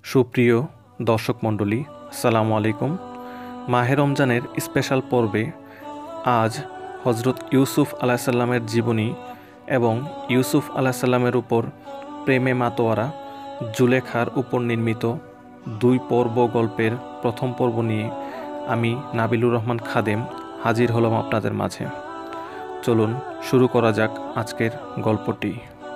সুপ্রিয় দর্শক মণ্ডলী, আসসালামু আলাইকুম। মাহে রমজানের স্পেশাল পর্বে আজ হজরত ইউসুফ আলাইসাল্লামের জীবনী এবং ইউসুফ আলাইসাল্লামের উপর প্রেমে মাতোয়ারা জুলেখার উপর নির্মিত 2 পর্ব গল্পের প্রথম পর্ব নিয়ে আমি নাবিলুর রহমান খাদেম হাজির হলাম আপনাদের মাঝে। চলুন শুরু করা যাক আজকের গল্পটি।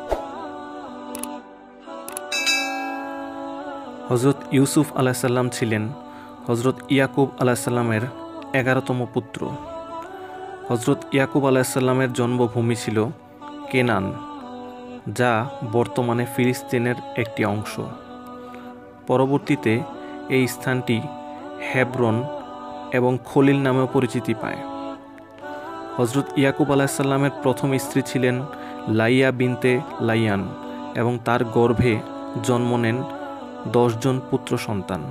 হজরত ইউসুফ আলাইসাল্লাম ছিলেন হজরত ইয়াকুব আলাইসাল্লামের 11তম পুত্র। হজরত ইয়াকুব আলাইসাল্লামের জন্মভূমি ছিল কেনান, যা বর্তমানে ফিলিস্তিনের একটি অংশ। পরবর্তীতে এই স্থানটি হেব্রন এবং খলিল নামেও পরিচিতি পায়। হজরত ইয়াকুব আলাইসাল্লামের প্রথম স্ত্রী ছিলেন লাইয়া বিনতে লাইয়ান এবং তার গর্ভে জন্ম নেন 10 জন পুত্র সন্তান।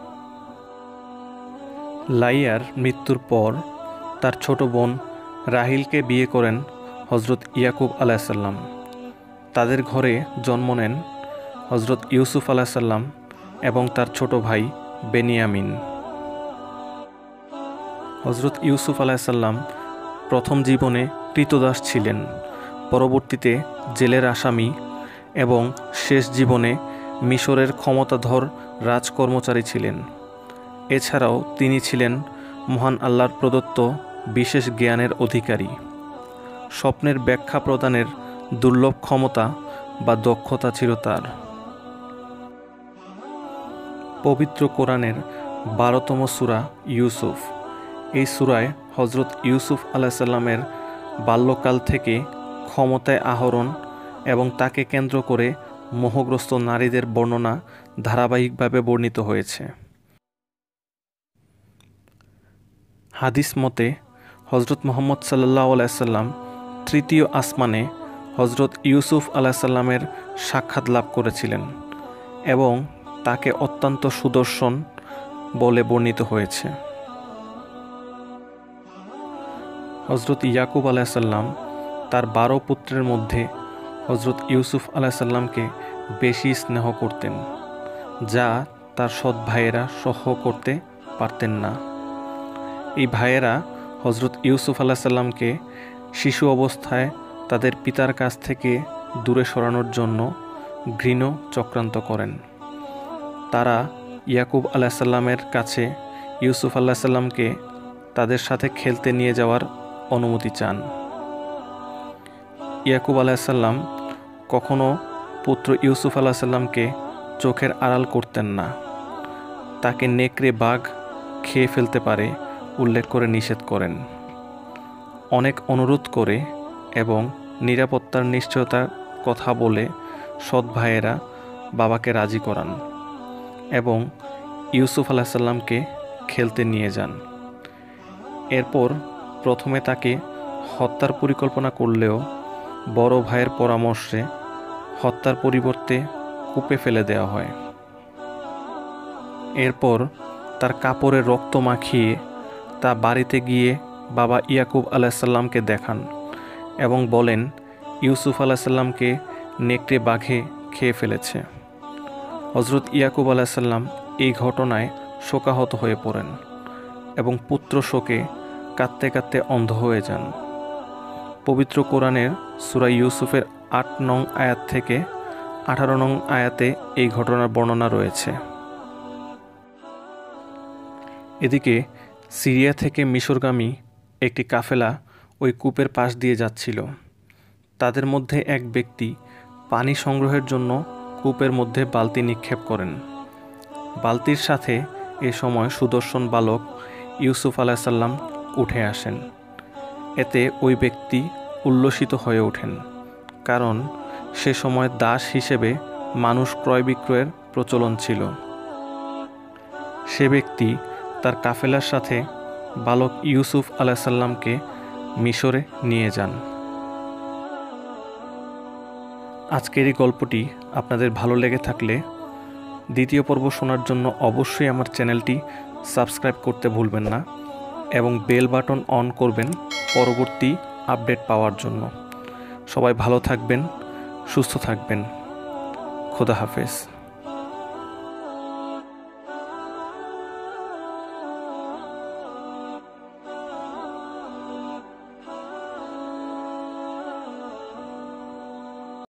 লাইয়ার মৃত্যুর পর তার ছোট বোন রাহিলকে বিয়ে করেন হজরত ইয়াকুব আলাইসাল্লাম। তাদের ঘরে জন্ম নেন হজরত ইউসুফ আলাইসাল্লাম এবং তার ছোট ভাই বেনিয়ামিন। হজরত ইউসুফ আলাইসাল্লাম প্রথম জীবনে ক্রীতদাস ছিলেন, পরবর্তীতে জেলের আসামি এবং শেষ জীবনে মিশরের ক্ষমতাধর রাজকর্মচারী ছিলেন। এছাড়াও তিনি ছিলেন মহান আল্লাহর প্রদত্ত বিশেষ জ্ঞানের অধিকারী। স্বপ্নের ব্যাখ্যা প্রদানের দুর্লভ ক্ষমতা বা দক্ষতা ছিল তার। পবিত্র কোরআনের 12তম সূরা ইউসুফ। এই সূরায় হজরত ইউসুফ আলাইসাল্লামের বাল্যকাল থেকে ক্ষমতায় আহরণ এবং তাকে কেন্দ্র করে মোহগ্রস্ত নারীদের বর্ণনা ধারাবাহিকভাবে বর্ণিত হয়েছে। হাদিস মতে হজরত মুহাম্মদ সাল্লাল্লাহু আলাইহি সাল্লাম 3য় আসমানে হজরত ইউসুফ আলাইসাল্লামের সাক্ষাৎ লাভ করেছিলেন এবং তাকে অত্যন্ত সুদর্শন বলে বর্ণিত হয়েছে। হজরত ইয়াকুব আলাইসাল্লাম তার 12 পুত্রের মধ্যে হজরত ইউসুফ আলাইসাল্লামকে বেশি স্নেহ করতেন, যা তার সৎ ভাইয়েরা সহ্য করতে পারতেন না। এই ভাইয়েরা হজরত ইউসুফ আলাইসাল্লামকে শিশু অবস্থায় তাদের পিতার কাছ থেকে দূরে সরানোর জন্য ঘৃণ চক্রান্ত করেন। তারা ইয়াকুব আলাইসাল্লামের কাছে ইউসুফ আলাইসাল্লামকে তাদের সাথে খেলতে নিয়ে যাওয়ার অনুমতি চান। ইয়াকুব আলাইসাল্লাম কখনো পুত্র ইউসুফ আলাইসাল্লামকে চোখের আড়াল করতেন না। তাকে নেকড়ে বাঘ খেয়ে ফেলতে পারে উল্লেখ করে নিষেধ করেন। অনেক অনুরোধ করে এবং নিরাপত্তার নিশ্চয়তার কথা বলে সৎ ভাইয়েরা বাবাকে রাজি করান এবং ইউসুফ আলাইসাল্লামকে খেলতে নিয়ে যান। এরপর প্রথমে তাকে হত্যার পরিকল্পনা করলেও বড় ভাইয়ের পরামর্শে হত্যার পরিবর্তে কূপে ফেলে দেওয়া হয়। এরপর তার কাপড়ে রক্ত মাখিয়ে তা বাড়িতে গিয়ে বাবা ইয়াকুব আলাইসাল্লামকে দেখান এবং বলেন ইউসুফ আলাইসাল্লামকে নেকড়ে বাঘে খেয়ে ফেলেছে। হজরত ইয়াকুব আলাইসাল্লাম এই ঘটনায় শোকাহত হয়ে পড়েন এবং পুত্র শোকে কাঁদতে কাঁদতে অন্ধ হয়ে যান। পবিত্র কোরআনের সূরা ইউসুফের 8 নং আয়াত থেকে 18 নং আয়াতে এই ঘটনার বর্ণনা রয়েছে। এদিকে সিরিয়া থেকে মিশরগামী একটি কাফেলা ওই কূপের পাশ দিয়ে যাচ্ছিল। তাদের মধ্যে এক ব্যক্তি পানি সংগ্রহের জন্য কূপের মধ্যে বালতি নিক্ষেপ করেন। বালতির সাথে এ সময় সুদর্শন বালক ইউসুফ আলাইসাল্লাম উঠে আসেন। এতে ওই ব্যক্তি উল্লসিত হয়ে ওঠেন, কারণ সে সময় দাস হিসেবে মানুষ ক্রয় বিক্রয়ের প্রচলন ছিল। সে ব্যক্তি তার কাফেলার সাথে বালক ইউসুফ আলাইসাল্লামকে মিশরে নিয়ে যান। আজকের এই গল্পটি আপনাদের ভালো লেগে থাকলে দ্বিতীয় পর্ব শোনার জন্য অবশ্যই আমার চ্যানেলটি সাবস্ক্রাইব করতে ভুলবেন না এবং বেল বাটন অন করবেন পরবর্তী আপডেট পাওয়ার জন্য। সবাই ভালো থাকবেন, সুস্থ থাকবেন। খোদা হাফেজ।